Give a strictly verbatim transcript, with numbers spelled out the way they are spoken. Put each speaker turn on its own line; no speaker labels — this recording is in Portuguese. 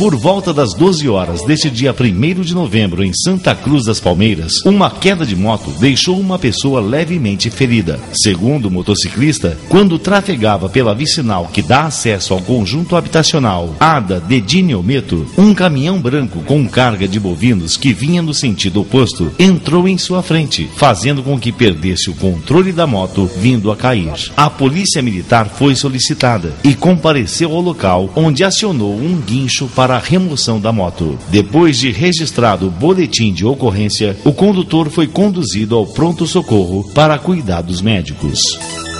Por volta das doze horas deste dia primeiro de novembro, em Santa Cruz das Palmeiras, uma queda de moto deixou uma pessoa levemente ferida. Segundo o motociclista, quando trafegava pela vicinal que dá acesso ao conjunto habitacional Ada de Diniometo, um caminhão branco com carga de bovinos que vinha no sentido oposto entrou em sua frente, fazendo com que perdesse o controle da moto, vindo a cair. A polícia militar foi solicitada e compareceu ao local, onde acionou um guincho para a remoção da moto. Depois de registrado o boletim de ocorrência, o condutor foi conduzido ao pronto-socorro para cuidados médicos.